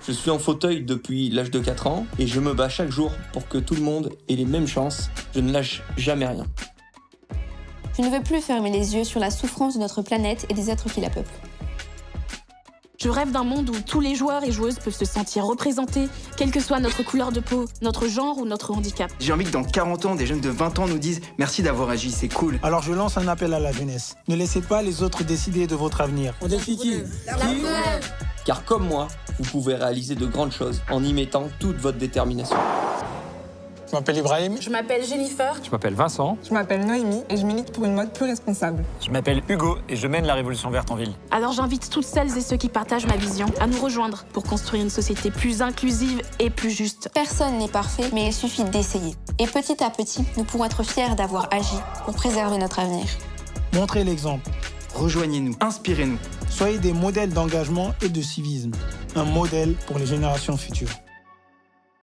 Je suis en fauteuil depuis l'âge de 4 ans et je me bats chaque jour pour que tout le monde ait les mêmes chances. Je ne lâche jamais rien. Je ne veux plus fermer les yeux sur la souffrance de notre planète et des êtres qui la peuplent. Je rêve d'un monde où tous les joueurs et joueuses peuvent se sentir représentés, quelle que soit notre couleur de peau, notre genre ou notre handicap. J'ai envie que dans 40 ans, des jeunes de 20 ans nous disent « Merci d'avoir agi, c'est cool ». Alors je lance un appel à la jeunesse. Ne laissez pas les autres décider de votre avenir. On défie qui? Car comme moi, vous pouvez réaliser de grandes choses en y mettant toute votre détermination. Je m'appelle Ibrahim. Je m'appelle Jennifer. Je m'appelle Vincent. Je m'appelle Noémie et je milite pour une mode plus responsable. Je m'appelle Hugo et je mène la révolution verte en ville. Alors j'invite toutes celles et ceux qui partagent ma vision à nous rejoindre pour construire une société plus inclusive et plus juste. Personne n'est parfait, mais il suffit d'essayer. Et petit à petit, nous pourrons être fiers d'avoir agi pour préserver notre avenir. Montrez l'exemple. Rejoignez-nous, inspirez-nous. Soyez des modèles d'engagement et de civisme. Un modèle pour les générations futures.